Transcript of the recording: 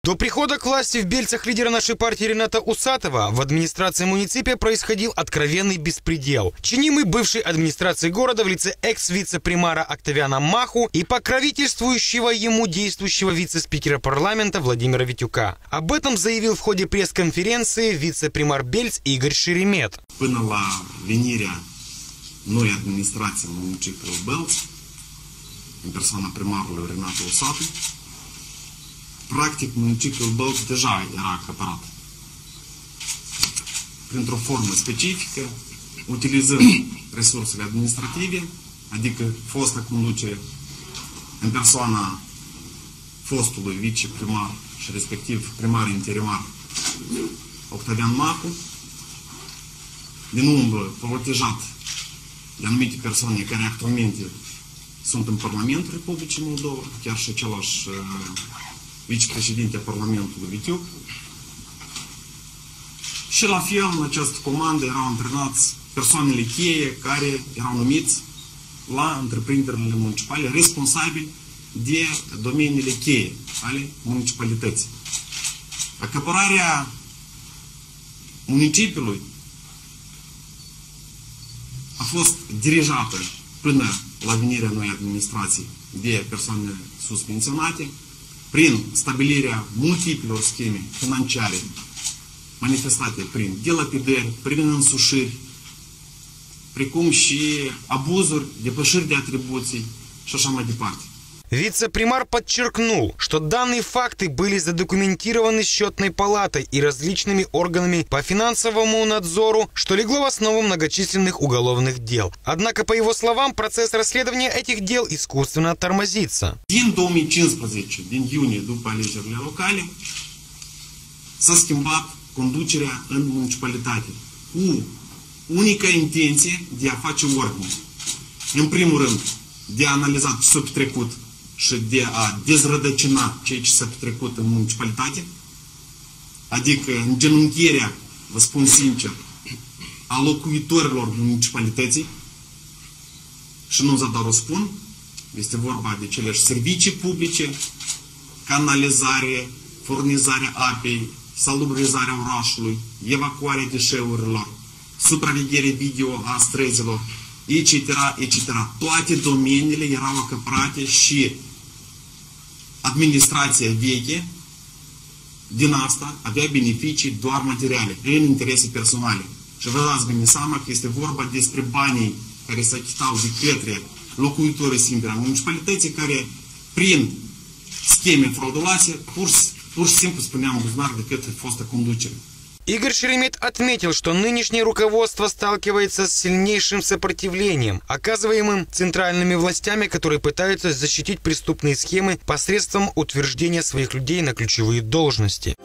До прихода к власти в Бельцах лидера нашей партии Рената Усатова в администрации муниципия происходил откровенный беспредел, чинимый бывшей администрацией города в лице экс-вице-примара Октавиана Маху и покровительствующего ему действующего вице-спикера парламента Владимира Витюка. Об этом заявил в ходе пресс-конференции вице-примар Бельц Игорь Шеремет. Până la venirea noi administrații în municipiul Belț, în persoana primarului Renat Usatov, practic municipiul Belț deja era acaparat printr-o formă specifică, utilizând resursele administrative, adică fosta conducere în persoana fostului viceprimar și respectiv primar interimar Octavian Macu, din umbră protejat de anumite persoane care actualmente sunt în Parlamentul Republicii Moldova, chiar și același vicepreședinte Parlamentului Vitiuc. Și la fel, în această comandă erau antrenați persoanele cheie care erau numiți la întreprinderile municipale responsabili de domeniile cheie ale municipalității. Acapararea municipiului a fost dirijată până la venirea noi administrații de persoane sus menționate prin stabilirea multiplelor scheme financiare manifestate prin dilapidări, prin însușiri, precum și abuzuri, depășiri de atribuții și așa mai departe. Вице-примар подчеркнул, что данные факты были задокументированы счетной палатой и различными органами по финансовому надзору, что легло в основу многочисленных уголовных дел. Однако, по его словам, процесс расследования этих дел искусственно тормозится. Din 2015, din iunie, după alegerile locale, s-a schimbat conducerea în municipalitate cu unica intenție de a face ordine. În primul rând, de a analiza ce s-a petrecut și de a dezrădăcina ceea ce s-a petrecut în municipalitate, adică îngenunchierea, vă spun sincer, a locuitorilor municipalității, și nu doar o spun, este vorba de cele servicii publice, canalizare, furnizarea apei, salubrizarea orașului, evacuarea deșeurilor, supraveghere video a străzilor, etc., etc. Toate domeniile erau acaparate și administrația veche din asta avea beneficii doar materiale, prin interese personale. Și vă dați bine seama că este vorba despre banii care se achitau de către locuitorii simpli ai municipalității, care prin scheme frauduloase pur și simplu spuneam buzunar de către fostă conducere. Игорь Шеремет отметил, что нынешнее руководство сталкивается с сильнейшим сопротивлением, оказываемым центральными властями, которые пытаются защитить преступные схемы посредством утверждения своих людей на ключевые должности.